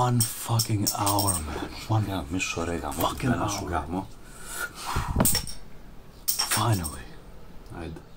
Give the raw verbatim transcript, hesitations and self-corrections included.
One fucking hour, man. One Ja, mišo regamo. fucking hour. Šugamo. Finally. Ajde.